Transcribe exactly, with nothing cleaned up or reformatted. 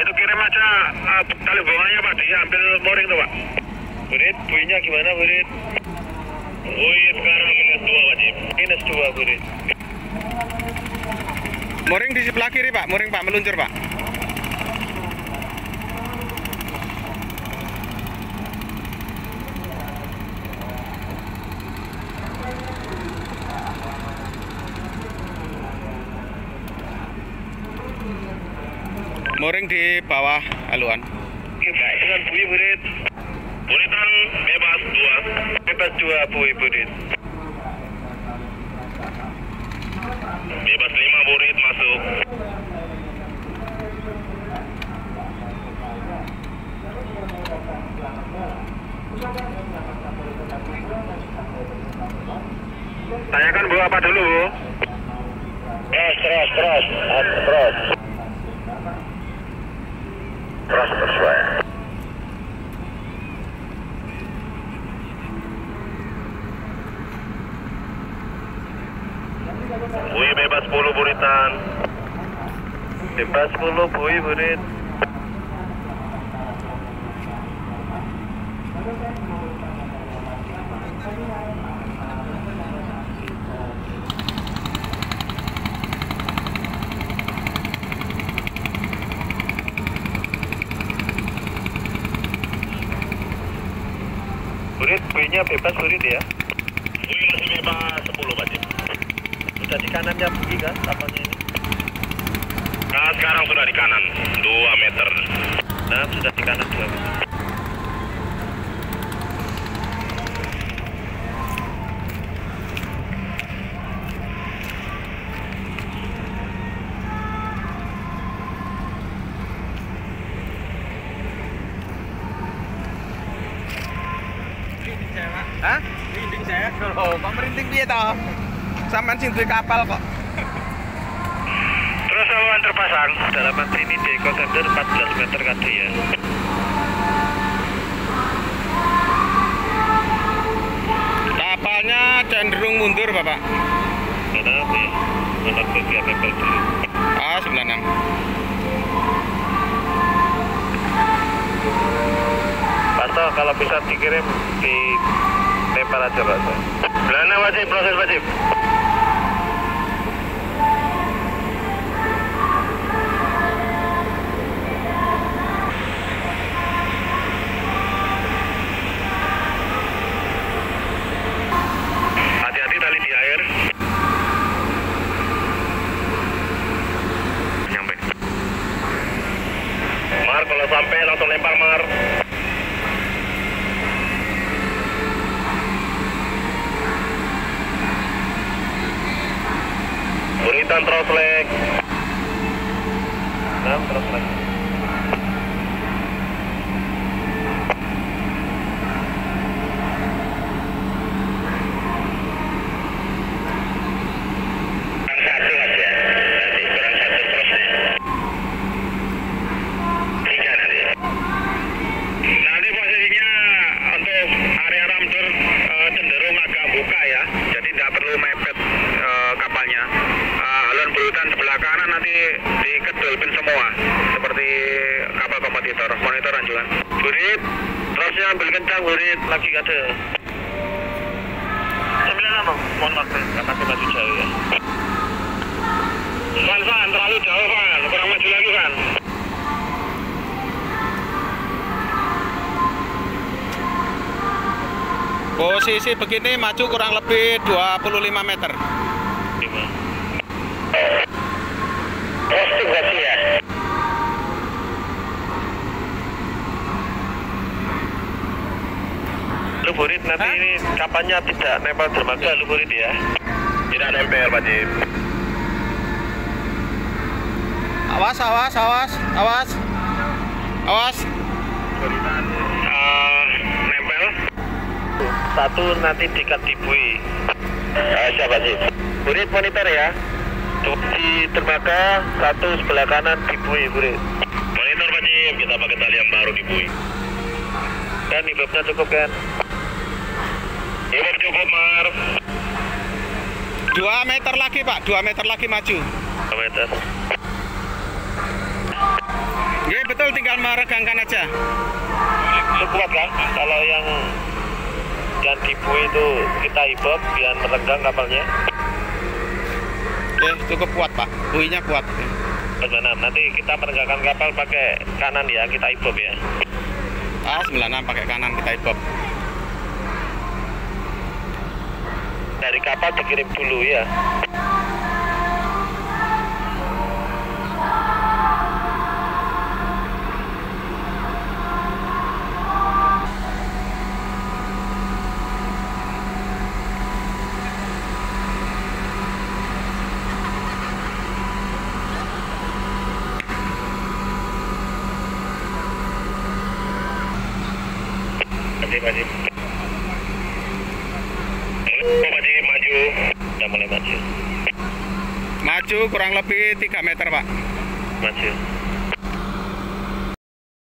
itu kirim aja uh, tali bawahnya Pak, diambil mooring tuh Pak. Burit, buinya gimana Burit? Bui sekarang minus dua wajib. Minus dua Burit. Mooring di sebelah kiri Pak, mooring Pak meluncur Pak. Mooring di bawah haluan. Dengan bui Burit. Buritan bebas dua. Bebas dua bui Burit. Bebas lima Burit masuk. Tanyakan Bu apa dulu Bu? Terus, terus, terus, terus. Terus sesuai. Bui bebas sepuluh Buritan. Bebas sepuluh bui Burit. Burit, buinya bebas Burit ya? Bui masih bebas sepuluh wajib. Sudah di kanannya bui kan kapalnya ini? Nah sekarang sudah di kanan dua meter. Nah sudah di kanan dua meter. Hah? Merinding saya? Oh, kok merinding piye toh? Sampean sing duwe kapal kok. Terus awan terpasang dalaman sini di kontender empat belas meter kado ya. Kapalnya cenderung mundur Bapak. Kenapa ya? Anak biar nempel dulu. Ah, sembilan enam. Pasto kalau bisa dikirim di tempel aja Pasto. Belanda wajib, proses wajib. Hati-hati tali di air. Nyampe. Mar, kalau sampai langsung lempar Mar. Buritan terus leg. Nah, terus leg. Kurang satu aja. Nanti kurang satu terusnya. Tiga nanti. Nanti posisinya untuk area ramdur uh, cenderung agak buka ya. Jadi tidak perlu mepet uh, kapalnya. Buritan sebelah kanan nanti dikedulpin semua seperti kapal kompetitor. Monitor anjuran Burit, terusnya ambil kencang Burit, lagi ada sembilan enam. Mohon maaf masih maju jauh ya Van, Van, terlalu jauh Van, kurang maju lagi Van. Posisi begini maju kurang lebih dua puluh lima meter. Posting berarti ya. Lu Burit nanti Hah? Ini kapalnya tidak nempel dermaga lu Burit ya. Tidak nempel wajib. Awas, awas, awas, awas, awas. Buritan uh, nempel. Satu nanti diikat di bui. Uh, siapa sih? Burit monitor ya. Di dermaga satu sebelah kanan di bui Burit. Monitor wajib, kita pakai tali yang baru di bui. Kan ibabnya cukup kan? Ibab cukup Mar. Dua meter lagi Pak, dua meter lagi maju. Dua meter. Iya betul, tinggal meregangkan aja. Itu kuat kan? Kalau yang yang tipu itu kita ibab biar meregang kapalnya. Oke, cukup kuat Pak, buinya kuat. sembilan enam, nanti kita meregangkan kapal pakai kanan ya, kita ibab ya. Ah, sembilan enam pakai kanan kita ibab. Dari kapal dikirim dulu ya. Masih, masih. Oh, masih maju. Udah mulai maju. Maju kurang lebih tiga meter Pak. Maju.